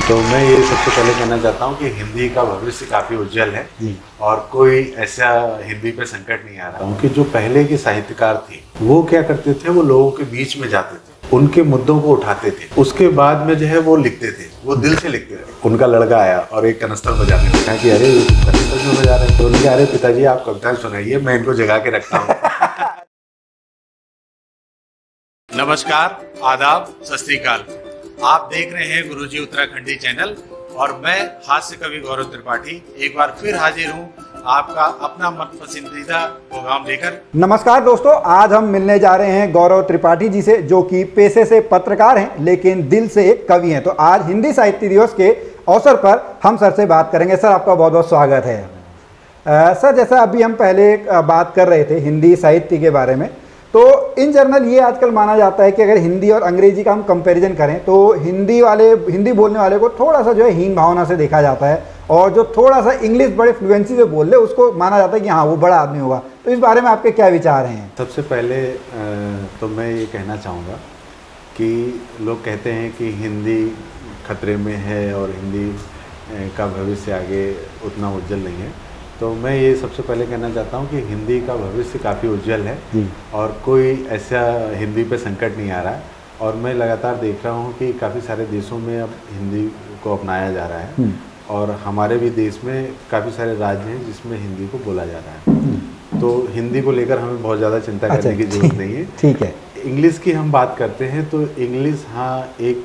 तो मैं ये सबसे पहले कहना चाहता हूँ कि हिंदी का भविष्य काफ़ी उज्जवल है और कोई ऐसा हिंदी पे संकट नहीं आ रहा कि जो पहले के साहित्यकार थे वो क्या करते थे, वो लोगों के बीच में जाते थे, उनके मुद्दों को उठाते थे, उसके बाद में जो है वो लिखते थे, वो दिल से लिखते थे। उनका लड़का आया और एक कनस्तर बजाने लगा कि अरे कनस्तर क्यों बजा रहे हैं, तो उन्होंने कहा अरे पिताजी आप कविताएं सुनाइए, मैं इनको जगा के रखता हूँ। नमस्कार, आदाब, सत श्री अकाल। आप देख रहे हैं गुरुजी उत्तराखंडी चैनल और मैं हास्य कवि गौरव त्रिपाठी एक बार फिर हाजिर हूँ आपका अपना मन पसंदीदा प्रोग्राम लेकर। नमस्कार दोस्तों, आज हम मिलने जा रहे हैं गौरव त्रिपाठी जी से, जो कि पेशे से पत्रकार हैं लेकिन दिल से एक कवि हैं। तो आज हिंदी साहित्य दिवस के अवसर पर हम सर से बात करेंगे। सर, आपका बहुत बहुत स्वागत है। सर, जैसा अभी हम पहले बात कर रहे थे हिंदी साहित्य के बारे में, तो इन जनरल ये आजकल माना जाता है कि अगर हिंदी और अंग्रेजी का हम कंपैरिजन करें तो हिंदी बोलने वाले को थोड़ा सा जो है हीन भावना से देखा जाता है, और जो थोड़ा सा इंग्लिश बड़े फ्लुएंसी से बोल ले उसको माना जाता है कि हाँ वो बड़ा आदमी होगा। तो इस बारे में आपके क्या विचार हैं? सबसे पहले तो मैं ये कहना चाहूँगा कि लोग कहते हैं कि हिंदी खतरे में है और हिंदी का भविष्य आगे उतना उज्जवल नहीं है। तो मैं ये सबसे पहले कहना चाहता हूँ कि हिंदी का भविष्य काफ़ी उज्जवल है और कोई ऐसा हिंदी पे संकट नहीं आ रहा है। और मैं लगातार देख रहा हूँ कि काफ़ी सारे देशों में अब हिंदी को अपनाया जा रहा है और हमारे भी देश में काफ़ी सारे राज्य हैं जिसमें हिंदी को बोला जा रहा है। तो हिंदी को लेकर हमें बहुत ज़्यादा चिंता करने की जरूरत नहीं है। ठीक है। इंग्लिश की हम बात करते हैं तो इंग्लिश, हाँ, एक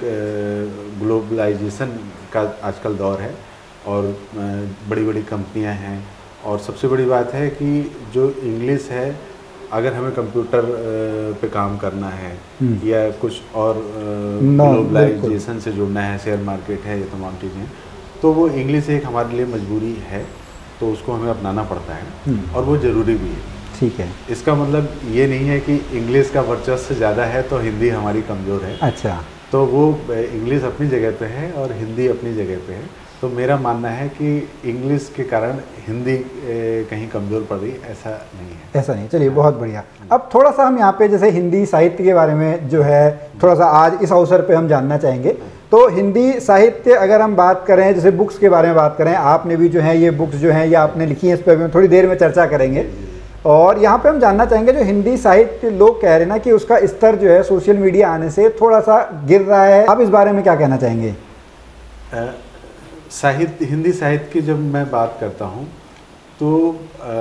ग्लोबलाइजेशन का आजकल दौर है और बड़ी बड़ी कंपनियाँ हैं। और सबसे बड़ी बात है कि जो इंग्लिश है, अगर हमें कंप्यूटर पे काम करना है या कुछ और ग्लोबलाइजेशन से जुड़ना है, शेयर मार्केट है, ये तमाम चीज़ें, तो वो इंग्लिश एक हमारे लिए मजबूरी है, तो उसको हमें अपनाना पड़ता है और वो ज़रूरी भी है। ठीक है। इसका मतलब ये नहीं है कि इंग्लिश का वर्चस्व ज़्यादा है तो हिंदी हमारी कमज़ोर है। अच्छा। तो वो इंग्लिश अपनी जगह पे है और हिंदी अपनी जगह पे है। तो मेरा मानना है कि इंग्लिश के कारण हिंदी कहीं कमज़ोर पड़ रही, ऐसा नहीं है। ऐसा नहीं। चलिए, बहुत बढ़िया। अब थोड़ा सा हम यहाँ पे जैसे हिंदी साहित्य के बारे में जो है थोड़ा सा आज इस अवसर पे हम जानना चाहेंगे। तो हिंदी साहित्य अगर हम बात करें, जैसे बुक्स के बारे में बात करें, आपने भी जो है ये बुक्स जो हैं ये आपने लिखी हैं, इस पर भी हम थोड़ी देर में चर्चा करेंगे। और यहाँ पे हम जानना चाहेंगे, जो हिंदी साहित्य लोग कह रहे हैं ना कि उसका स्तर जो है सोशल मीडिया आने से थोड़ा सा गिर रहा है, आप इस बारे में क्या कहना चाहेंगे? हिंदी साहित्य की जब मैं बात करता हूँ तो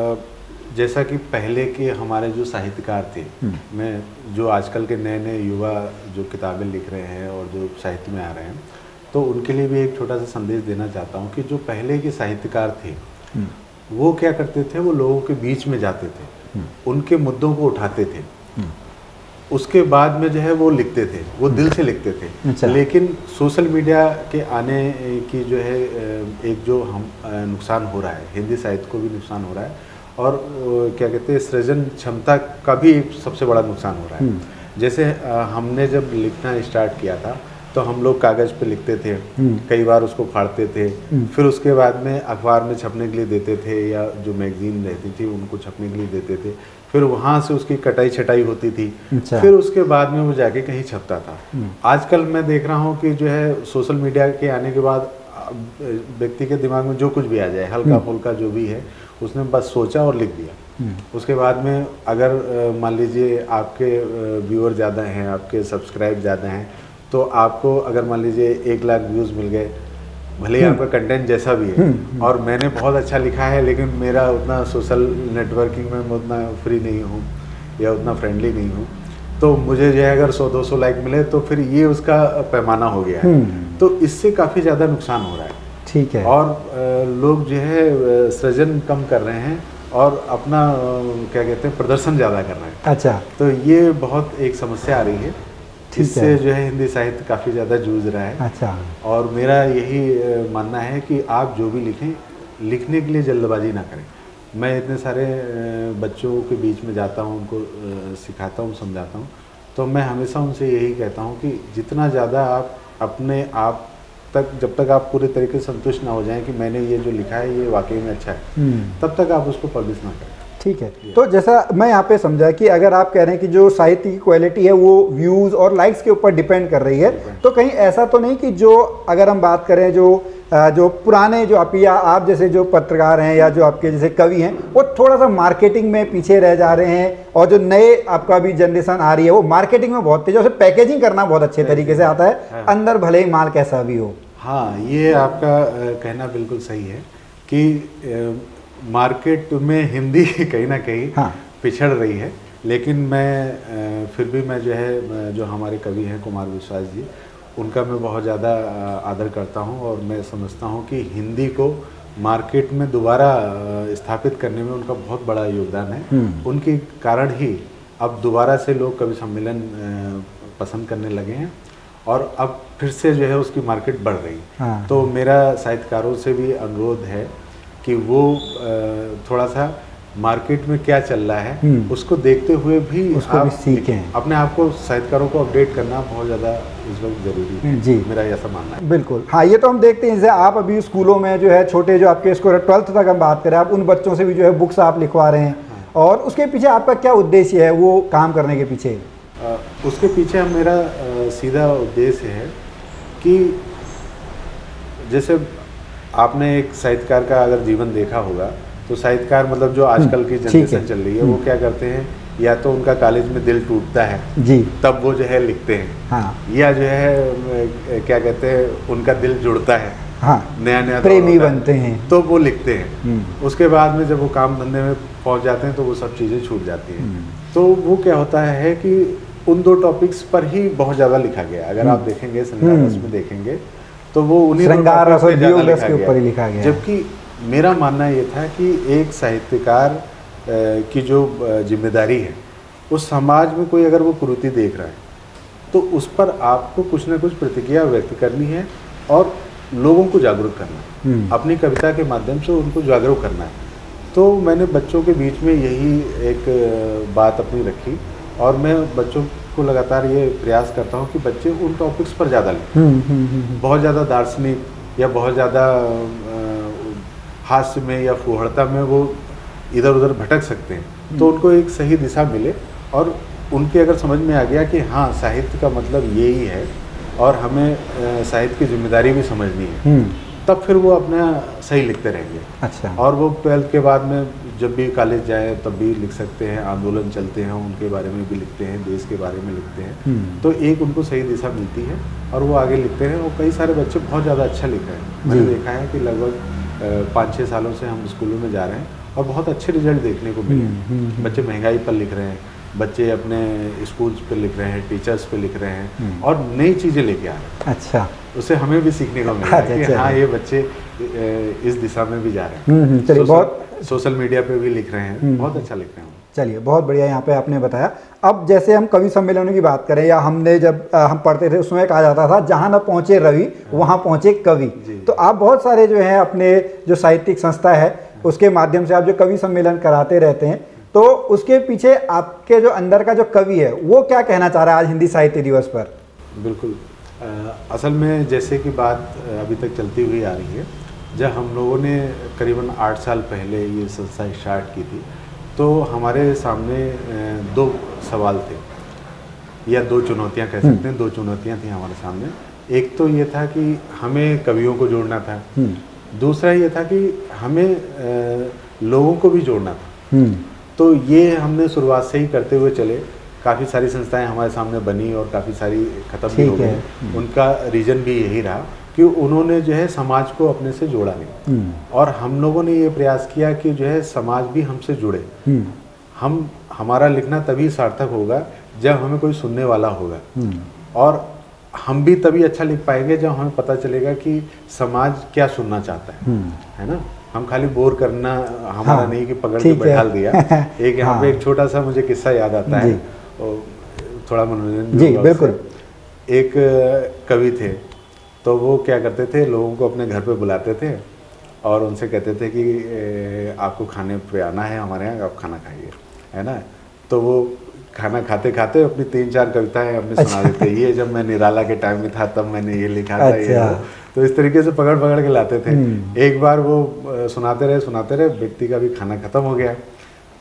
जैसा कि पहले के हमारे जो साहित्यकार थे, मैं जो आजकल के नए नए युवा जो किताबें लिख रहे हैं और जो साहित्य में आ रहे हैं, तो उनके लिए भी एक छोटा सा संदेश देना चाहता हूँ कि जो पहले के साहित्यकार थे वो क्या करते थे, वो लोगों के बीच में जाते थे, उनके मुद्दों को उठाते थे, उसके बाद में जो है वो लिखते थे, वो दिल से लिखते थे। अच्छा। लेकिन सोशल मीडिया के आने की जो है एक जो हम नुकसान हो रहा है, हिंदी साहित्य को भी नुकसान हो रहा है और क्या कहते हैं सृजन क्षमता का भी सबसे बड़ा नुकसान हो रहा है। जैसे हमने जब लिखना स्टार्ट किया था तो हम लोग कागज़ पे लिखते थे, कई बार उसको फाड़ते थे, फिर उसके बाद में अखबार में छपने के लिए देते थे या जो मैगजीन रहती थी उनको छपने के लिए देते थे, फिर वहाँ से उसकी कटाई छटाई होती थी। अच्छा। फिर उसके बाद में वो जाके कहीं छपता था। आजकल मैं देख रहा हूँ कि जो है सोशल मीडिया के आने के बाद व्यक्ति के दिमाग में जो कुछ भी आ जाए, हल्का फुल्का जो भी है, उसने बस सोचा और लिख दिया। उसके बाद में अगर मान लीजिए आपके व्यूअर ज़्यादा हैं, आपके सब्सक्राइब ज़्यादा हैं, तो आपको अगर मान लीजिए 1 लाख व्यूज़ मिल गए, भले ही आपका कंटेंट जैसा भी है और मैंने बहुत अच्छा लिखा है लेकिन मेरा उतना सोशल नेटवर्किंग में मैं उतना फ्री नहीं हूँ या उतना फ्रेंडली नहीं हूँ, तो मुझे जो है अगर 100-200 लाइक मिले तो फिर ये उसका पैमाना हो गया है। तो इससे काफ़ी ज़्यादा नुकसान हो रहा है। ठीक है। और लोग जो है सृजन कम कर रहे हैं और अपना क्या कहते हैं प्रदर्शन ज़्यादा कर रहे हैं। अच्छा। तो ये बहुत एक समस्या आ रही है, इससे जो है हिंदी साहित्य काफ़ी ज़्यादा जूझ रहा है। अच्छा। और मेरा यही मानना है कि आप जो भी लिखें, लिखने के लिए जल्दबाजी ना करें। मैं इतने सारे बच्चों के बीच में जाता हूँ, उनको सिखाता हूँ, समझाता हूँ, तो मैं हमेशा उनसे यही कहता हूँ कि जितना ज़्यादा आप अपने आप तक, जब तक आप पूरे तरीके से संतुष्ट ना हो जाएं कि मैंने ये जो लिखा है ये वाकई में अच्छा है, तब तक आप उसको पब्लिश ना करें। ठीक है। तो जैसा मैं यहाँ पे समझा कि अगर आप कह रहे हैं कि जो साहित्य की क्वालिटी है वो व्यूज़ और लाइक्स के ऊपर डिपेंड कर रही है, तो कहीं ऐसा तो नहीं कि जो अगर हम बात करें जो पुराने जो आप जैसे जो पत्रकार हैं या जो आपके जैसे कवि हैं वो थोड़ा सा मार्केटिंग में पीछे रह जा रहे हैं, और जो नए आपका भी जनरेशन आ रही है वो मार्केटिंग में बहुत तेज है, उसे पैकेजिंग करना बहुत अच्छे तरीके से आता है, अंदर भले ही माल कैसा भी हो। हाँ, ये आपका कहना बिल्कुल सही है कि मार्केट में हिंदी कहीं ना कहीं पिछड़ रही है, लेकिन मैं फिर भी मैं जो हमारे कवि हैं कुमार विश्वास जी, उनका मैं बहुत ज़्यादा आदर करता हूं, और मैं समझता हूं कि हिंदी को मार्केट में दोबारा स्थापित करने में उनका बहुत बड़ा योगदान है। उनके कारण ही अब दोबारा से लोग कवि सम्मेलन पसंद करने लगे हैं, और अब फिर से जो है उसकी मार्केट बढ़ रही है। तो मेरा साहित्यकारों से भी अनुरोध है कि वो थोड़ा सा मार्केट में क्या चल रहा है उसको देखते हुए भी उसको भी सीखें। अपने आप को, साहित्यकारों को अपडेट करना बहुत ज़्यादा इस वक्त जरूरी है जी, मेरा ऐसा मानना है। बिल्कुल हाँ, ये तो हम देखते हैं, जैसे आप अभी स्कूलों में जो है छोटे जो आपके स्कूल 12th तक हम बात करें, आप उन बच्चों से भी जो है बुक्स आप लिखवा रहे हैं, और उसके पीछे आपका क्या उद्देश्य है वो काम करने के पीछे? उसके पीछे मेरा सीधा उद्देश्य है कि जैसे आपने एक साहित्यकार का अगर जीवन देखा होगा, तो साहित्यकार मतलब जो आजकल की जनरेशन चल रही है वो क्या करते हैं, या तो उनका कॉलेज में दिल टूटता है जी, तब वो जो है लिखते हैं, हाँ, या जो है क्या कहते हैं उनका दिल जुड़ता है, हाँ, नया प्रेमी बनते हैं तो वो लिखते हैं। उसके बाद में जब वो काम धंधे में पहुंच जाते हैं तो वो सब चीज़ें छूट जाती हैं। तो वो क्या होता है कि उन दो टॉपिक्स पर ही बहुत ज़्यादा लिखा गया। अगर आप देखेंगे श्रृंगार रस में देखेंगे तो वो उन्हीं श्रृंगार रस और वियोग रस के ऊपर ही लिखा गया। जबकि मेरा मानना ये था कि एक साहित्यकार की जो जिम्मेदारी है, उस समाज में कोई अगर वो कुरीति देख रहा है तो उस पर आपको कुछ ना कुछ प्रतिक्रिया व्यक्त करनी है और लोगों को जागरूक करना है, अपनी कविता के माध्यम से उनको जागरूक करना है। तो मैंने बच्चों के बीच में यही एक बात अपनी रखी, और मैं बच्चों को लगातार ये प्रयास करता हूँ कि बच्चे उन टॉपिक्स पर ज़्यादा लिखें। बहुत ज़्यादा दार्शनिक या बहुत ज़्यादा हास्य में या फुहड़ता में वो इधर उधर भटक सकते हैं, तो उनको एक सही दिशा मिले, और उनके अगर समझ में आ गया कि हाँ साहित्य का मतलब यही है और हमें साहित्य की जिम्मेदारी भी समझनी है, तब फिर वो अपना सही लिखते रहेंगे। अच्छा। और वो 12th के बाद में जब भी कॉलेज जाए तब भी लिख सकते हैं, आंदोलन चलते हैं उनके बारे में भी लिखते हैं, देश के बारे में लिखते हैं, तो एक उनको सही दिशा मिलती है और वो आगे लिखते हैं। और कई सारे बच्चे बहुत ज़्यादा अच्छा लिख रहे हैं। मैंने देखा है कि लगभग 5-6 सालों से हम स्कूलों में जा रहे हैं और बहुत अच्छे रिजल्ट देखने को मिले। बच्चे महंगाई पर लिख रहे हैं, बच्चे अपने स्कूल्स पे लिख रहे हैं, टीचर्स पे लिख रहे हैं और नई चीज़ें लेके आ रहे हैं। अच्छा, उससे हमें भी सीखने को मिला कि हाँ ये बच्चे इस दिशा में भी जा रहे हैं। चलिए, बहुत सोशल मीडिया पे भी लिख रहे हैं, बहुत अच्छा लिख रहे हैं। चलिए, बहुत बढ़िया यहाँ पे आपने बताया। अब जैसे हम कवि सम्मेलनों की बात करें, या हमने जब हम पढ़ते थे उसमें कहा जाता था जहाँ न पहुँचे रवि वहाँ पहुँचे कवि। तो आप बहुत सारे जो हैं अपने जो साहित्यिक संस्था है उसके माध्यम से आप जो कवि सम्मेलन कराते रहते हैं, तो उसके पीछे आपके जो अंदर का जो कवि है वो क्या कहना चाह रहा है आज हिंदी साहित्य दिवस पर? बिल्कुल, असल में जैसे कि बात अभी तक चलती हुई आ रही है, जब हम लोगों ने करीबन 8 साल पहले ये संस्था स्टार्ट की थी, तो हमारे सामने 2 सवाल थे या 2 चुनौतियां कह सकते हैं। 2 चुनौतियां थी हमारे सामने। एक तो ये था कि हमें कवियों को जोड़ना था, दूसरा ये था कि हमें लोगों को भी जोड़ना था। तो ये हमने शुरुआत से ही करते हुए चले। काफ़ी सारी संस्थाएं हमारे सामने बनी और काफ़ी सारी ख़त्म भी हो गई। उनका रीज़न भी यही रहा कि उन्होंने जो है समाज को अपने से जोड़ा नहीं, और हम लोगों ने ये प्रयास किया कि जो है समाज भी हमसे जुड़े। हमारा लिखना तभी सार्थक होगा जब हमें कोई सुनने वाला होगा, और हम भी तभी अच्छा लिख पाएंगे जब हमें पता चलेगा कि समाज क्या सुनना चाहता है ना। हम खाली बोर करना हमारा नहीं कि पकड़ के बैठाल दिया। एक यहाँ पे एक छोटा सा मुझे किस्सा याद आता है, थोड़ा मनोरंजन। जी बिल्कुल। एक कवि थे, तो वो क्या करते थे, लोगों को अपने घर पे बुलाते थे और उनसे कहते थे कि आपको खाने पे आना है हमारे यहाँ, आप खाना खाइए, है ना। तो वो खाना खाते खाते अपनी 3-4 कविताएं अपने सुना देते। ये जब मैं निराला के टाइम में था तब मैंने ये लिखा था। ये तो इस तरीके से पकड़ पकड़ के लाते थे। एक बार वो सुनाते रहे, व्यक्ति का भी खाना खत्म हो गया।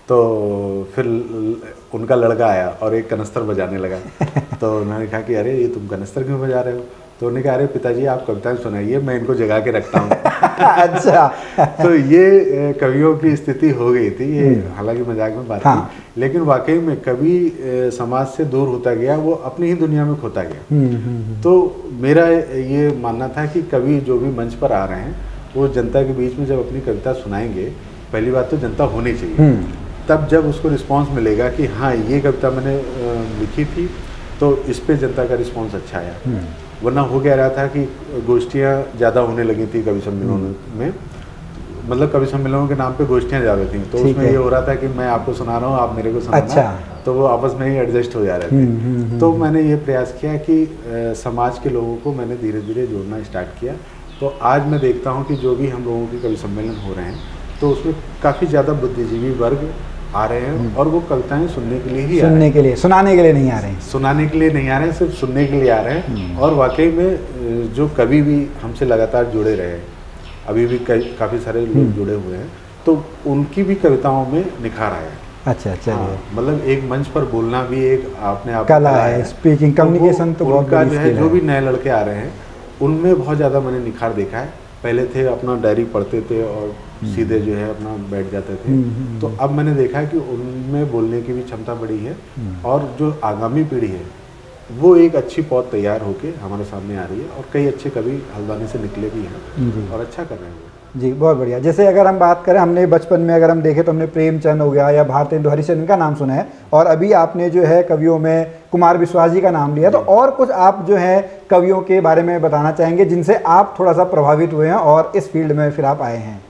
तो फिर उनका लड़का आया और एक कनस्तर बजाने लगा। तो उन्होंने कहा कि अरे ये तुम कनस्तर क्यों बजा रहे हो? तो उन्होंने कहा अरे पिताजी आप कविताएं सुनाइए, मैं इनको जगा के रखता हूँ। अच्छा। तो ये कवियों की स्थिति हो गई थी, ये हालांकि मजाक में बात थी, लेकिन वाकई में कवि समाज से दूर होता गया, वो अपनी ही दुनिया में खोता गया। तो मेरा ये मानना था कि कवि जो भी मंच पर आ रहे हैं वो जनता के बीच में जब अपनी कविता सुनाएंगे, पहली बात तो जनता होनी चाहिए, तब जब उसको रिस्पांस मिलेगा कि हाँ ये कविता मैंने लिखी थी तो इस पे जनता का रिस्पांस अच्छा आया। वरना हो गया रहा था कि गोष्ठियाँ ज़्यादा होने लगी थी कवि सम्मेलनों में, मतलब कवि सम्मेलनों के नाम पे गोष्ठियाँ ज़्यादा थी, तो उसमें ये हो रहा था कि मैं आपको सुना रहा हूँ, आप मेरे को सुनाना। अच्छा। तो वो आपस में ही एडजस्ट हो जा रहे थे। तो मैंने ये प्रयास किया कि समाज के लोगों को मैंने धीरे धीरे जोड़ना स्टार्ट किया। तो आज मैं देखता हूँ कि जो भी हम लोगों के कवि सम्मेलन हो रहे हैं तो उसमें काफ़ी ज़्यादा बुद्धिजीवी वर्ग आ रहे हैं, और वो कविताएं सुनने के लिए ही सुनने के लिए, सुनाने के लिए नहीं आ रहे हैं, सुनाने के लिए नहीं आ रहे हैं, सिर्फ सुनने के लिए आ रहे हैं। और वाकई में जो कवि भी हमसे लगातार जुड़े रहे हैं, अभी भी काफ़ी सारे लोग जुड़े हुए हैं, तो उनकी भी कविताओं में निखार आया है। अच्छा, चलिए। मतलब एक मंच पर बोलना भी एक अपने आप कला है, स्पीकिंग, कम्युनिकेशन तो बहुत उनका जो है, जो भी नए लड़के आ रहे हैं उनमें बहुत ज़्यादा मैंने निखार देखा है। पहले थे अपना डायरी पढ़ते थे और सीधे जो है अपना बैठ जाते थे, तो अब मैंने देखा है कि उनमें बोलने की भी क्षमता बड़ी है, और जो आगामी पीढ़ी है वो एक अच्छी पौध तैयार होके हमारे सामने आ रही है, और कई अच्छे कवि हल्द्वानी से निकले भी हैं और अच्छा कर रहे हैं जी। बहुत बढ़िया। जैसे अगर हम बात करें, हमने बचपन में अगर हम देखें तो हमने प्रेमचंद हो गया या भारतेंदु हरिश्चंद्र का नाम सुना है, और अभी आपने जो है कवियों में कुमार विश्वास जी का नाम लिया, तो और कुछ आप जो है कवियों के बारे में बताना चाहेंगे जिनसे आप थोड़ा सा प्रभावित हुए हैं और इस फील्ड में फिर आप आए हैं?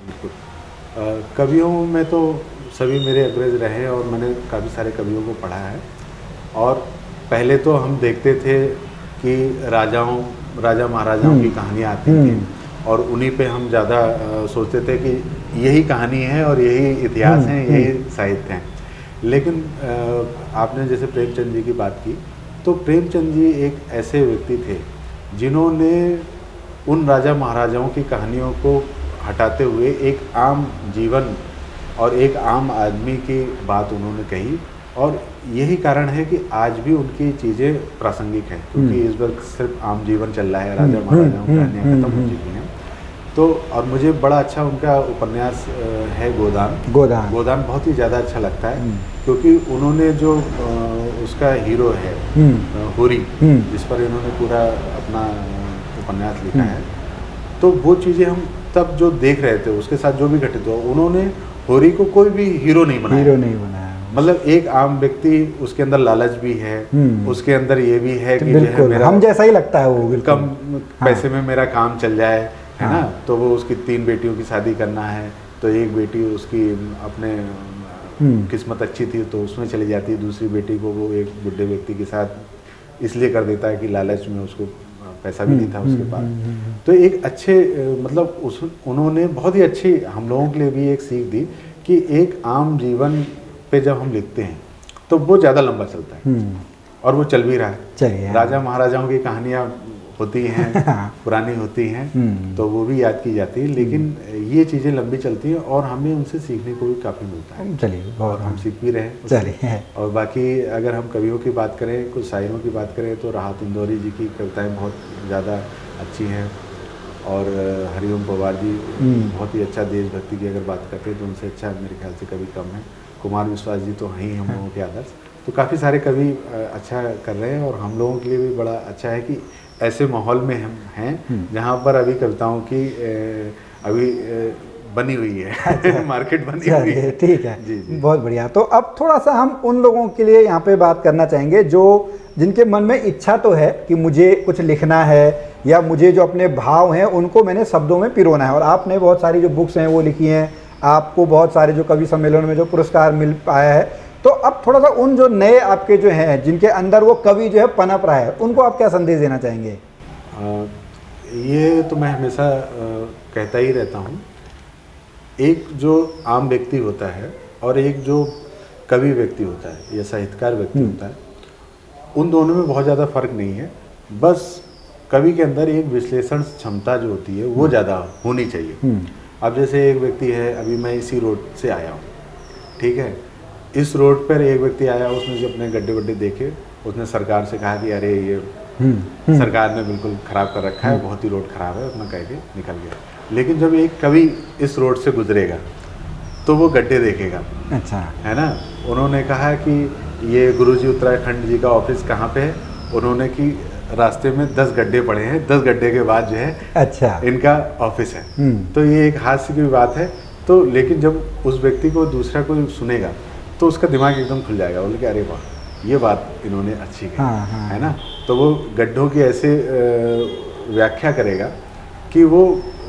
कवियों में तो सभी मेरे अग्रज रहे हैं और मैंने काफ़ी सारे कवियों को पढ़ा है। और पहले तो हम देखते थे कि राजा महाराजाओं की कहानियाँ आती थी, और उन्हीं पे हम ज़्यादा सोचते थे कि यही कहानी है और यही इतिहास है, यही साहित्य हैं। लेकिन आपने जैसे प्रेमचंद जी की बात की, तो प्रेमचंद जी एक ऐसे व्यक्ति थे जिन्होंने उन राजा महाराजाओं की कहानियों को हटाते हुए एक आम जीवन और एक आम आदमी की बात उन्होंने कही, और यही कारण है कि आज भी उनकी चीज़ें प्रासंगिक हैं, क्योंकि इस वक्त सिर्फ आम जीवन चल रहा है, राजा महाराजाओं की कहानियाँ खत्म हो चुकी हैं। तो और मुझे बड़ा अच्छा उनका उपन्यास है गोदान बहुत ही ज़्यादा अच्छा लगता है, क्योंकि उन्होंने जो उसका हीरो है होरी, जिस पर इन्होंने पूरा अपना उपन्यास लिखा है, तो वो चीज़ें हम तब जो देख रहे थे उसके साथ जो भी घटित हुआ, उन्होंने होरी को कोई भी हीरो नहीं बनाया। मतलब एक आम व्यक्ति, उसके अंदर लालच भी है, उसके अंदर ये भी है कि जो है मेरा हम जैसा ही लगता है वो, कम पैसे में मेरा काम चल जाए, है ना। तो वो उसकी 3 बेटियों की शादी करना है, तो एक बेटी उसकी अपने किस्मत अच्छी थी तो उसमें चली जाती है, दूसरी बेटी को वो एक बुढ़े व्यक्ति के साथ इसलिए कर देता है कि लालच में उसको पैसा भी नहीं था उसके पास। तो एक अच्छे मतलब उन्होंने बहुत ही अच्छी हम लोगों के लिए भी एक सीख दी कि एक आम जीवन पे जब हम लिखते हैं तो वो ज़्यादा लंबा चलता है, और वो चल भी रहा है। राजा महाराजाओं की कहानियाँ होती हैं, पुरानी होती हैं, तो वो भी याद की जाती है, लेकिन ये चीज़ें लंबी चलती हैं और हमें उनसे सीखने को भी काफ़ी मिलता है। चलिए, और हम सीख भी रहे हैं। चलिए। और बाकी अगर हम कवियों की बात करें, कुछ शायरों की बात करें, तो राहत इंदौरी जी की कविताएँ बहुत ज़्यादा अच्छी हैं, और हरिओम पवार जी बहुत ही अच्छा देशभक्ति की अगर बात करते हैं तो उनसे अच्छा मेरे ख्याल से कवि कम है। कुमार विश्वास जी तो हैं ही हम लोगों के आदर्श। तो काफ़ी सारे कवि अच्छा कर रहे हैं, और हम लोगों के लिए भी बड़ा अच्छा है कि ऐसे माहौल में हम हैं जहाँ पर अभी कविताओं की अभी बनी हुई है, मार्केट बनी हुई है। ठीक है जी, बहुत बढ़िया। तो अब थोड़ा सा हम उन लोगों के लिए यहाँ पे बात करना चाहेंगे जो जिनके मन में इच्छा तो है कि मुझे कुछ लिखना है, या मुझे जो अपने भाव हैं उनको मैंने शब्दों में पिरोना है। और आपने बहुत सारी जो बुक्स हैं वो लिखी हैं, आपको बहुत सारे जो कवि सम्मेलन में जो पुरस्कार मिल पाया है। तो अब थोड़ा सा उन जो नए आपके जो हैं जिनके अंदर वो कवि जो है पनप रहा है, उनको आप क्या संदेश देना चाहेंगे? ये तो मैं हमेशा कहता ही रहता हूँ, एक जो आम व्यक्ति होता है और एक जो कवि व्यक्ति होता है या साहित्यकार व्यक्ति होता है, उन दोनों में बहुत ज़्यादा फर्क नहीं है। बस कवि के अंदर एक विश्लेषण क्षमता जो होती है वो ज़्यादा होनी चाहिए। अब जैसे एक व्यक्ति है, अभी मैं इसी रोड से आया हूँ, ठीक है, इस रोड पर एक व्यक्ति आया, उसने जो अपने गड्ढे वड्ढे देखे, उसने सरकार से कहा कि अरे ये सरकार ने बिल्कुल ख़राब कर रखा है, बहुत ही रोड ख़राब है, अपना कह के निकल गया। लेकिन जब एक कवि इस रोड से गुजरेगा तो वो गड्ढे देखेगा। अच्छा, है ना। उन्होंने कहा कि ये गुरुजी उत्तराखंड जी का ऑफिस कहाँ पे है, उन्होंने कि रास्ते में 10 गड्ढे पड़े हैं, 10 गड्ढे के बाद जो है अच्छा इनका ऑफिस है। तो ये एक हास्य की बात है। तो लेकिन जब उस व्यक्ति को दूसरा कोई सुनेगा तो उसका दिमाग एकदम खुल जाएगा, बोले कि अरे वाह, ये बात इन्होंने अच्छी कही। हाँ। है ना। तो वो गड्ढों की ऐसे व्याख्या करेगा कि वो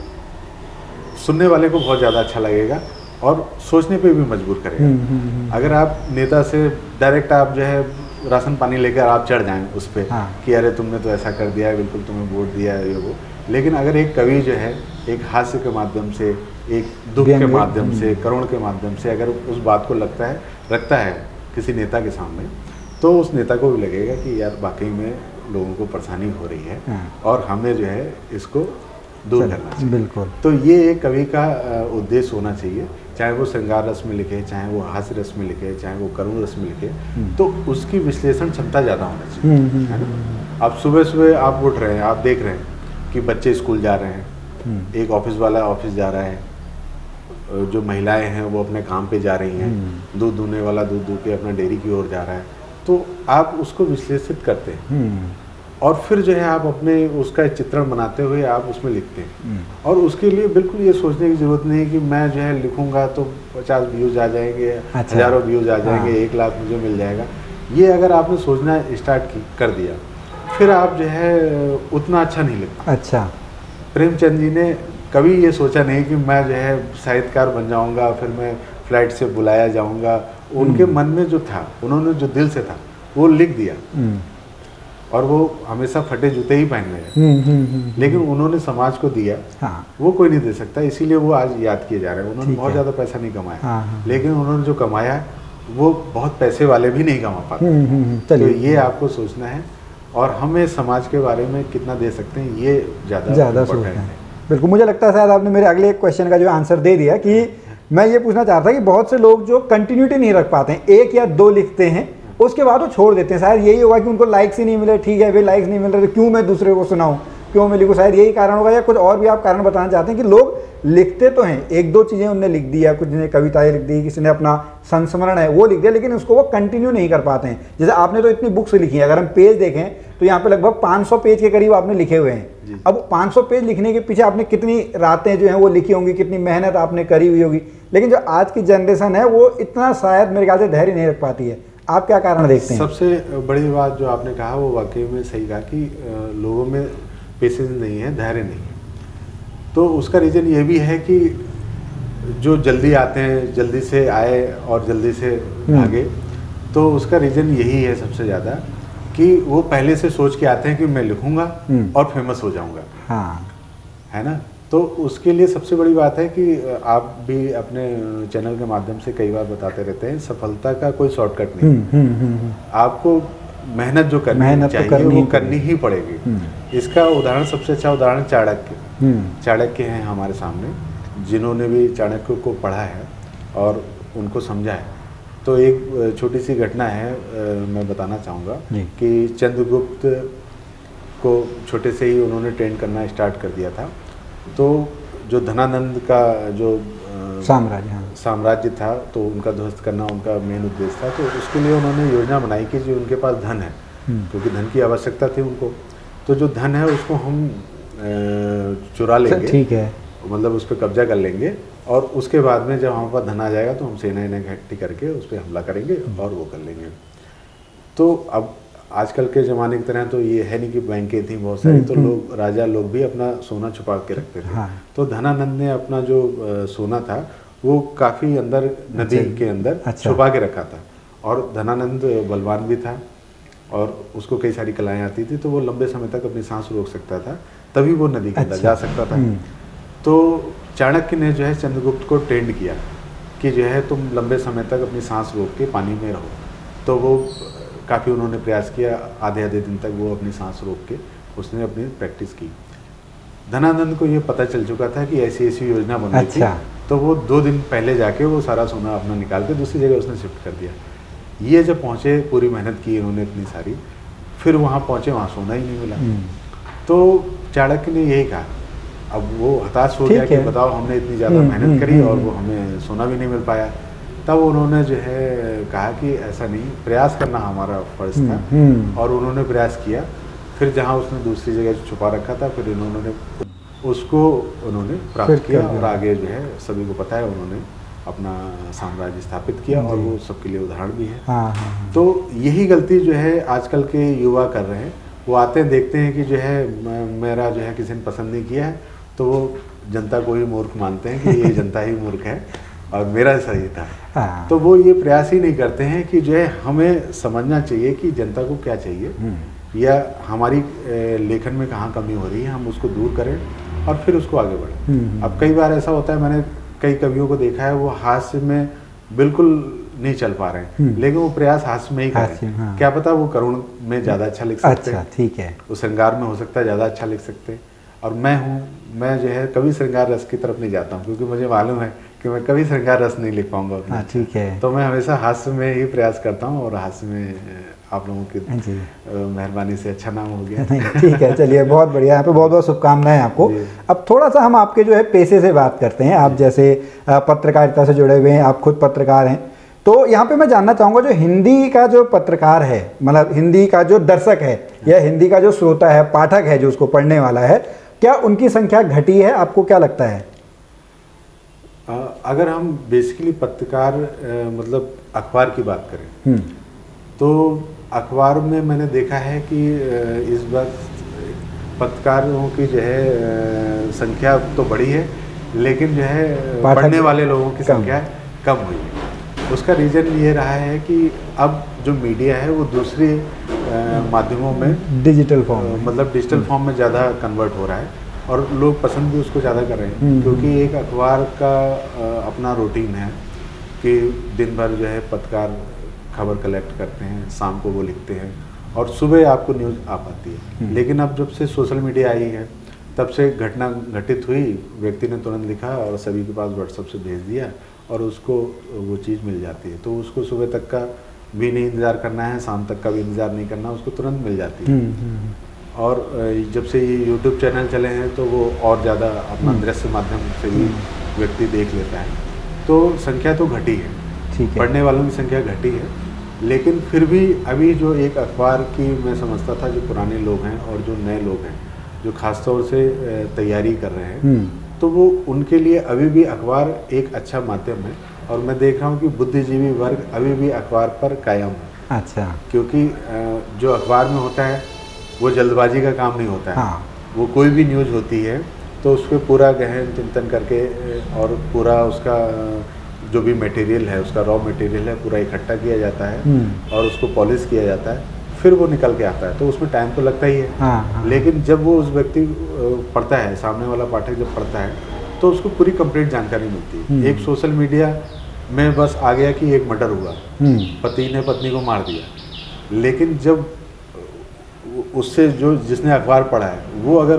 सुनने वाले को बहुत ज़्यादा अच्छा लगेगा और सोचने पे भी मजबूर करेगा। अगर आप नेता से डायरेक्ट आप जो है राशन पानी लेकर आप चढ़ जाएं उस पर, हाँ। कि अरे तुमने तो ऐसा कर दिया है, बिल्कुल तुम्हें वोट दिया है, ये वो। लेकिन अगर एक कवि जो है एक हास्य के माध्यम से, एक दुख के माध्यम से, करुण के माध्यम से अगर उस बात को रखता है किसी नेता के सामने, तो उस नेता को भी लगेगा कि यार वाकई में लोगों को परेशानी हो रही है और हमें जो है इसको दूर करना चाहिए। बिल्कुल। तो ये एक कवि का उद्देश्य होना चाहिए, चाहे वो श्रृंगार रस में लिखे, चाहे वो हास्य रस में लिखे, चाहे वो करुण रस में लिखे, तो उसकी विश्लेषण क्षमता ज़्यादा होना चाहिए। है ना। आप सुबह सुबह आप उठ रहे हैं, आप देख रहे हैं कि बच्चे स्कूल जा रहे हैं, एक ऑफिस वाला ऑफिस जा रहा है, जो महिलाएं हैं वो अपने काम पे जा रही हैं, दूध दूहने वाला दूध दूह के अपना डेयरी की ओर जा रहा है। तो आप उसको विश्लेषित करते हैं और फिर जो है आप अपने उसका चित्रण बनाते हुए आप उसमें लिखते हैं। और उसके लिए बिल्कुल ये सोचने की ज़रूरत नहीं है कि मैं जो है लिखूंगा तो 50 व्यूज़ आ जाएंगे, हज़ारों व्यूज़ आ जाएंगे, 1 लाख मुझे मिल जाएगा। ये अगर आपने सोचना स्टार्ट कर दिया, फिर आप जो है उतना अच्छा नहीं लिखते। अच्छा, प्रेमचंद जी ने कभी ये सोचा नहीं कि मैं जो है साहित्यकार बन जाऊंगा, फिर मैं फ्लाइट से बुलाया जाऊंगा। उनके मन में जो था, उन्होंने जो दिल से था वो लिख दिया। और वो हमेशा फटे जूते ही पहन रहे, लेकिन उन्होंने समाज को दिया। हाँ। वो कोई नहीं दे सकता, इसीलिए वो आज याद किए जा रहे हैं। उन्होंने बहुत ज़्यादा पैसा नहीं कमाया। हाँ। लेकिन उन्होंने जो कमाया वो बहुत पैसे वाले भी नहीं कमा पाते। तो ये आपको सोचना है और हमें समाज के बारे में कितना दे सकते हैं ये ज़्यादा सोचना है। बिल्कुल, मुझे लगता है शायद आपने मेरे अगले एक क्वेश्चन का जो आंसर दे दिया कि मैं ये पूछना चाहता था कि बहुत से लोग जो कंटिन्यूटी नहीं रख पाते हैं, 1 या 2 लिखते हैं उसके बाद वो छोड़ देते हैं। शायद यही होगा कि उनको लाइक्स ही नहीं मिले, ठीक है वे लाइक्स नहीं मिल रहे तो क्यों मैं दूसरे को सुनाऊं, क्यों मैं लिखूं, शायद यही कारण होगा। या कुछ और भी आप कारण बताना चाहते हैं कि लोग लिखते तो हैं, 1-2 चीज़ें उनने लिख दी है, कुछ ने कविताएं लिख दी, किसी ने अपना संस्मरण है वो लिख दिया, लेकिन उसको वो कंटिन्यू नहीं कर पाते हैं। जैसे आपने तो इतनी बुक्स लिखी है, अगर हम पेज देखें तो यहाँ पे लगभग 500 पेज के करीब आपने लिखे हुए हैं। अब 500 पेज लिखने के पीछे आपने कितनी रातें जो हैं वो लिखी होंगी, कितनी मेहनत आपने करी हुई होगी, लेकिन जो आज की जनरेशन है वो इतना शायद मेरे ख्याल से धैर्य नहीं रख पाती है। आप क्या कारण देखते हैं? सबसे बड़ी बात जो आपने कहा वो वाकई में सही कहा कि लोगों में पेशेंस नहीं है, धैर्य नहीं है। तो उसका रीज़न ये भी है कि जो जल्दी आते हैं, जल्दी से आए और जल्दी से भागे, तो उसका रीज़न यही है सबसे ज़्यादा कि वो पहले से सोच के आते हैं कि मैं लिखूंगा और फेमस हो जाऊंगा। हाँ। है ना। तो उसके लिए सबसे बड़ी बात है कि आप भी अपने चैनल के माध्यम से कई बार बताते रहते हैं, सफलता का कोई शॉर्टकट नहीं। आपको मेहनत जो करनी चाहिए वो करनी ही पड़ेगी। इसका उदाहरण, सबसे अच्छा उदाहरण चाणक्य हैं हमारे सामने, जिन्होंने भी चाणक्य को पढ़ा है और उनको समझा है। तो एक छोटी सी घटना है मैं बताना चाहूँगा कि चंद्रगुप्त को छोटे से ही उन्होंने ट्रेन करना स्टार्ट कर दिया था। तो जो धनानंद का जो साम्राज्य था तो उनका ध्वस्त करना उनका मेन उद्देश्य था। तो उसके लिए उन्होंने योजना बनाई कि जो उनके पास धन है, क्योंकि धन की आवश्यकता थी उनको, तो जो धन है उसको हम चुरा लेंगे, ठीक है, मतलब उस पर कब्जा कर लेंगे और उसके बाद में जब हमारे पास धन आ जाएगा तो हम सेना इकट्ठी करके उस पर हमला करेंगे और वो कर लेंगे। तो अब आजकल के ज़माने की तरह तो ये है नहीं कि बैंकें थी बहुत सारी, तो लोग राजा लोग भी अपना सोना छुपा के रखते थे। हाँ। तो धनानंद ने अपना जो सोना था वो काफ़ी अंदर नदी के अंदर छुपा के रखा था। और धनानंद बलवान भी था और उसको कई सारी कलाएं आती थी, तो वो लंबे समय तक अपनी सांस रोक सकता था, तभी वो नदी के अंदर जा सकता था। तो चाणक्य ने जो है चंद्रगुप्त को ट्रेंड किया कि जो है तुम लंबे समय तक अपनी सांस रोक के पानी में रहो। तो वो काफ़ी उन्होंने प्रयास किया, आधे दिन तक वो अपनी सांस रोक के उसने अपनी प्रैक्टिस की। धनानंद को ये पता चल चुका था कि ऐसी ऐसी योजना बन रही थी तो वो 2 दिन पहले जाके वो सारा सोना अपना निकाल के दूसरी जगह उसने शिफ्ट कर दिया। ये जब पहुँचे, पूरी मेहनत की इन्होंने इतनी सारी, फिर वहाँ पहुँचे, वहाँ सोना ही नहीं मिला। तो चाणक्य ने यही कहा, अब वो हताश हो गया कि बताओ हमने इतनी ज़्यादा मेहनत करी और वो हमें सोना भी नहीं मिल पाया। तब उन्होंने जो है कहा कि ऐसा नहीं, प्रयास करना हमारा फर्ज था, और उन्होंने प्रयास किया। फिर जहाँ उसने दूसरी जगह छुपा रखा था, फिर उन्होंने उसको प्राप्त किया, और आगे जो है सभी को पता है उन्होंने अपना साम्राज्य स्थापित किया, और वो सबके लिए उदाहरण भी है। तो यही गलती जो है आजकल के युवा कर रहे हैं। वो आते हैं, देखते हैं कि जो है मेरा जो है किसी ने पसंद नहीं किया है, तो वो जनता को ही मूर्ख मानते हैं कि ये जनता ही मूर्ख है और मेरा सही था। तो वो ये प्रयास ही नहीं करते हैं कि जो है हमें समझना चाहिए कि जनता को क्या चाहिए, या हमारी लेखन में कहाँ कमी हो रही है, हम उसको दूर करें और फिर उसको आगे बढ़ें। अब कई बार ऐसा होता है, मैंने कई कवियों को देखा है, वो हास्य में बिल्कुल नहीं चल पा रहे हैं, लेकिन वो प्रयास हास्य में ही कर रहे हैं। क्या पता वो करुण में ज़्यादा अच्छा लिख सकते हैं, ठीक है, वो श्रृंगार में हो सकता है ज़्यादा अच्छा लिख सकते हैं। और मैं जो है कभी श्रृंगार रस की तरफ नहीं जाता हूँ, क्योंकि मुझे मालूम है कि मैं कभी श्रृंगार रस नहीं लिख पाऊंगा। ठीक है, तो मैं हमेशा हास्य में ही प्रयास करता हूँ, और हास्य में आप लोगों की मेहरबानी से अच्छा नाम हो गया। ठीक है, चलिए, बहुत बढ़िया। यहाँ पे बहुत बहुत शुभकामनाएं आपको। अब थोड़ा सा हम आपके जो है पेशे से बात करते हैं। आप जैसे पत्रकारिता से जुड़े हुए हैं, आप खुद पत्रकार हैं, तो यहाँ पे मैं जानना चाहूँगा, जो हिंदी का जो पत्रकार है, मतलब हिंदी का जो दर्शक है या हिंदी का जो श्रोता है, पाठक है, जो उसको पढ़ने वाला है, क्या उनकी संख्या घटी है? आपको क्या लगता है? अगर हम बेसिकली पत्रकार मतलब अखबार की बात करें, तो अखबार में मैंने देखा है कि इस बार पत्रकारों की जो है संख्या तो बढ़ी है, लेकिन जो है पढ़ने वाले लोगों की संख्या कम हुई है। उसका रीज़न ये रहा है कि अब जो मीडिया है वो दूसरे माध्यमों में डिजिटल फॉर्म, मतलब डिजिटल फॉर्म में ज़्यादा कन्वर्ट हो रहा है, और लोग पसंद भी उसको ज़्यादा कर रहे हैं। क्योंकि एक अखबार का अपना रूटीन है कि दिन भर जो है पत्रकार खबर कलेक्ट करते हैं, शाम को वो लिखते हैं, और सुबह आपको न्यूज़ आ पाती है। लेकिन अब जब से सोशल मीडिया आई है, तब से घटना घटित हुई, व्यक्ति ने तुरंत लिखा और सभी के पास व्हाट्सएप से भेज दिया, और उसको वो चीज़ मिल जाती है। तो उसको सुबह तक का भी नहीं इंतज़ार करना है, शाम तक का भी इंतज़ार नहीं करना, उसको तुरंत मिल जाती है। और जब से ये यूट्यूब चैनल चले हैं, तो वो और ज़्यादा अपना दृश्य माध्यम से भी व्यक्ति देख लेता है। तो संख्या तो घटी है, पढ़ने वालों की संख्या घटी है, लेकिन फिर भी अभी जो एक अखबार की मैं समझता था, जो पुराने लोग हैं और जो नए लोग हैं, जो खासतौर से तैयारी कर रहे हैं, तो वो उनके लिए अभी भी अखबार एक अच्छा माध्यम है। और मैं देख रहा हूँ कि बुद्धिजीवी वर्ग अभी भी अखबार पर कायम है। अच्छा, क्योंकि जो अखबार में होता है वो जल्दबाजी का काम नहीं होता है। वो कोई भी न्यूज़ होती है तो उस पर पूरा गहन चिंतन करके, और पूरा उसका जो भी मटेरियल है, उसका रॉ मटेरियल है, पूरा इकट्ठा किया जाता है और उसको पॉलिश किया जाता है, फिर वो निकल के आता है। तो उसमें टाइम तो लगता ही है। लेकिन जब वो उस व्यक्ति पढ़ता है, सामने वाला पाठक जब पढ़ता है, तो उसको पूरी कंप्लीट जानकारी मिलती है। एक सोशल मीडिया में बस आ गया कि एक मर्डर हुआ, पति ने पत्नी को मार दिया, लेकिन जब उससे जो जिसने अखबार पढ़ा है, वो अगर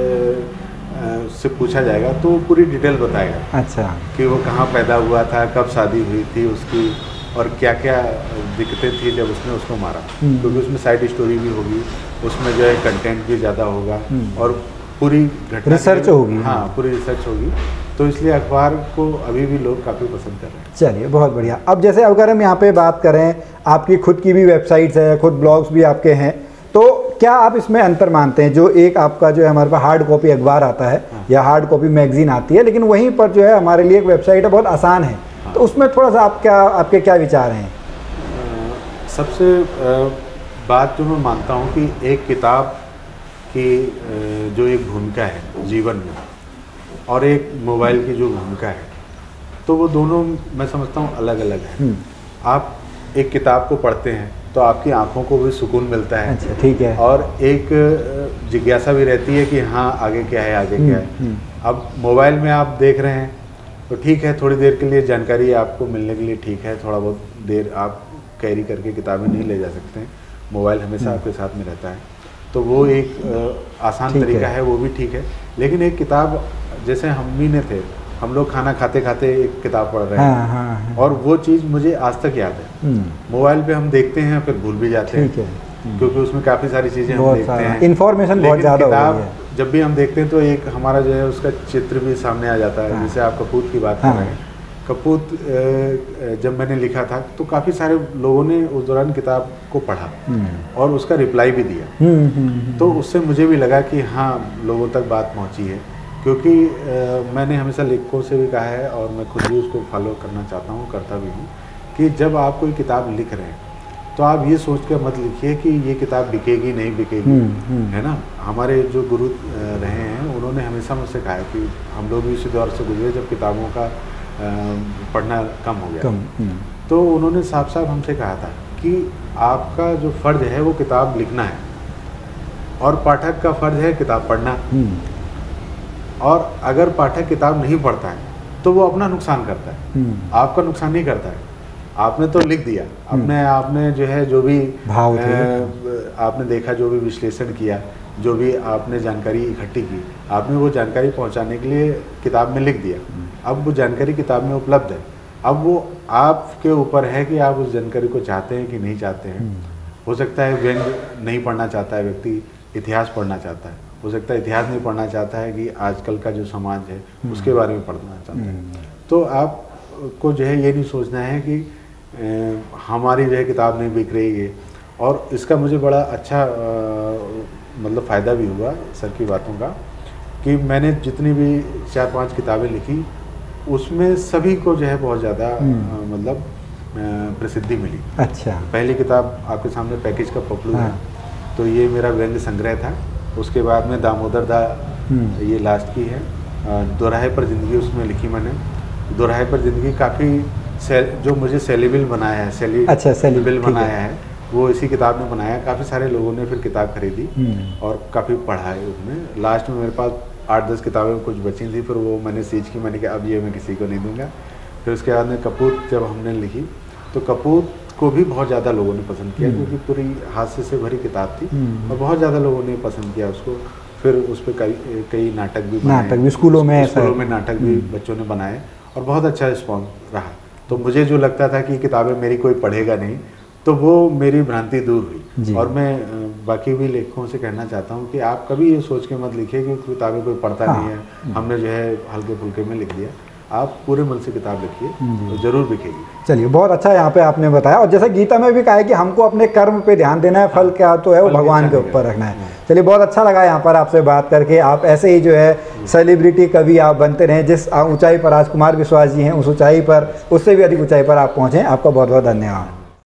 उससे पूछा जाएगा तो वो पूरी डिटेल बताएगा। अच्छा, कि वो कहाँ पैदा हुआ था, कब शादी हुई थी उसकी, और क्या क्या दिक्कतें थी जब उसने उसको मारा। क्योंकि उसमें साइड स्टोरी भी होगी, उसमें जो है कंटेंट भी ज़्यादा होगा, और पूरी घटना रिसर्च होगी। हाँ, पूरी रिसर्च होगी। तो इसलिए अखबार को अभी भी लोग काफ़ी पसंद कर रहे हैं। चलिए, बहुत बढ़िया। अब जैसे अगर हम यहाँ पे बात करें, आपकी खुद की भी वेबसाइट्स है, खुद ब्लॉग्स भी आपके हैं, तो क्या आप इसमें अंतर मानते हैं? जो एक आपका जो है हमारे पास हार्ड कॉपी अखबार आता है या हार्ड कॉपी मैगजीन आती है, लेकिन वहीं पर जो है हमारे लिए एक वेबसाइट है, बहुत आसान है, तो उसमें थोड़ा सा आपके क्या विचार हैं? सबसे बात जो मैं मानता हूँ कि एक किताब की जो एक भूमिका है जीवन में, और एक मोबाइल की जो भूमिका है, तो वो दोनों मैं समझता हूँ अलग अलग है। आप एक किताब को पढ़ते हैं तो आपकी आंखों को भी सुकून मिलता है। अच्छा, ठीक है। और एक जिज्ञासा भी रहती है कि हाँ आगे क्या है, आगे क्या है। अब मोबाइल में आप देख रहे हैं तो ठीक है, थोड़ी देर के लिए जानकारी आपको मिलने के लिए ठीक है, थोड़ा बहुत देर आप कैरी करके किताबें नहीं ले जा सकते हैं, मोबाइल हमेशा आपके साथ में रहता है, तो वो एक आसान तरीका है, वो भी ठीक है। लेकिन एक किताब, जैसे हम ही ने थे, हम लोग खाना खाते खाते एक किताब पढ़ रहे हैं। हाँ, हाँ, हाँ। और वो चीज़ मुझे आज तक याद है। मोबाइल पे हम देखते हैं फिर भूल भी जाते हैं, क्योंकि उसमें काफ़ी सारी चीज़ें हम देखते हैं, इन्फॉर्मेशन बहुत ज़्यादा हो गई है। जब भी हम देखते हैं तो एक हमारा जो है उसका चित्र भी सामने आ जाता है। जैसे आप कपूत की बात कर रहे हैं, कपूत जब मैंने लिखा था तो काफ़ी सारे लोगों ने उस दौरान किताब को पढ़ा और उसका रिप्लाई भी दिया। तो उससे मुझे भी लगा कि हाँ, लोगों तक बात पहुंची है। क्योंकि मैंने हमेशा लेखकों से भी कहा है और मैं खुद भी उसको फॉलो करना चाहता हूँ, करता भी हूँ, कि जब आप कोई किताब लिख रहे हैं तो आप ये सोच कर मत लिखिए कि ये किताब बिकेगी नहीं बिकेगी, है ना। हमारे जो गुरु रहे हैं उन्होंने हमेशा मुझसे कहा है कि हम लोग भी इसी दौर से गुजरे जब किताबों का पढ़ना कम हो गया। तो उन्होंने साफ साफ हमसे कहा था कि आपका जो फ़र्ज है वो किताब लिखना है और पाठक का फ़र्ज है किताब पढ़ना। और अगर पाठक किताब नहीं पढ़ता है तो वो अपना नुकसान करता है, आपका नुकसान नहीं करता है। आपने तो लिख दिया, आपने जो है जो भी भाव आपने देखा, जो भी विश्लेषण किया, जो भी आपने जानकारी इकट्ठी की, आपने वो जानकारी पहुंचाने के लिए किताब में लिख दिया। अब वो जानकारी किताब में उपलब्ध है, अब वो आपके ऊपर है कि आप उस जानकारी को चाहते हैं कि नहीं चाहते हैं। हो सकता है व्यंग्य नहीं पढ़ना चाहता है व्यक्ति, इतिहास पढ़ना चाहता है। हो सकता है इतिहास नहीं पढ़ना चाहता है कि आजकल का जो समाज है उसके बारे में पढ़ना चाहता है। तो आपको जो है ये नहीं सोचना है कि हमारी जो है किताब नहीं बिक रही है। और इसका मुझे बड़ा अच्छा मतलब फ़ायदा भी हुआ सर की बातों का, कि मैंने जितनी भी 4-5 किताबें लिखी उसमें सभी को जो है बहुत ज़्यादा मतलब प्रसिद्धि मिली। अच्छा। पहली किताब आपके सामने पैकेज का पपलू है, तो ये मेरा व्यंग्य संग्रह था। उसके बाद में दामोदर दा ये लास्ट की है, दोराहे पर ज़िंदगी उसमें लिखी मैंने। दोराहे पर ज़िंदगी काफ़ी जो मुझे सेलिबल बनाया है, अच्छा, सेलिबल बनाया है, वो इसी किताब में बनाया। काफ़ी सारे लोगों ने फिर किताब खरीदी और काफ़ी पढ़ा है उसमें। लास्ट में मेरे पास 8-10 किताबें कुछ बची थी, फिर वो मैंने सीज की, मैंने कहा अब ये मैं किसी को नहीं दूंगा। फिर उसके बाद में कपूत जब हमने लिखी तो कपूत को भी बहुत ज़्यादा लोगों ने पसंद किया, क्योंकि पूरी हास्य से भरी किताब थी और बहुत ज़्यादा लोगों ने पसंद किया उसको। फिर उस पर कई नाटक भी स्कूलों में नाटक भी बच्चों ने बनाए और बहुत अच्छा रिस्पॉन्स रहा। तो मुझे जो लगता था कि किताबें मेरी कोई पढ़ेगा नहीं, तो वो मेरी भ्रांति दूर हुई। और मैं बाकी भी लेखकों से कहना चाहता हूँ कि आप कभी ये सोच के मत लिखिए कि किताबें कोई पढ़ता नहीं है, हमने जो है हल्के फुल्के में लिख दिया। आप पूरे मन से किताब लिखिए तो जरूर बिकेगी। चलिए, बहुत अच्छा यहाँ पे आपने बताया। और जैसे गीता में भी कहा है कि हमको अपने कर्म पे ध्यान देना है, फल क्या तो है वो भगवान के ऊपर रखना है। चलिए, बहुत अच्छा लगा यहाँ पर आपसे बात करके। आप ऐसे ही जो है सेलिब्रिटी कवि आप बनते रहें, जिस ऊंचाई पर राजकुमार विश्वास जी हैं उस ऊंचाई पर, उससे भी अधिक ऊंचाई पर आप पहुँचें। आपका बहुत बहुत धन्यवाद।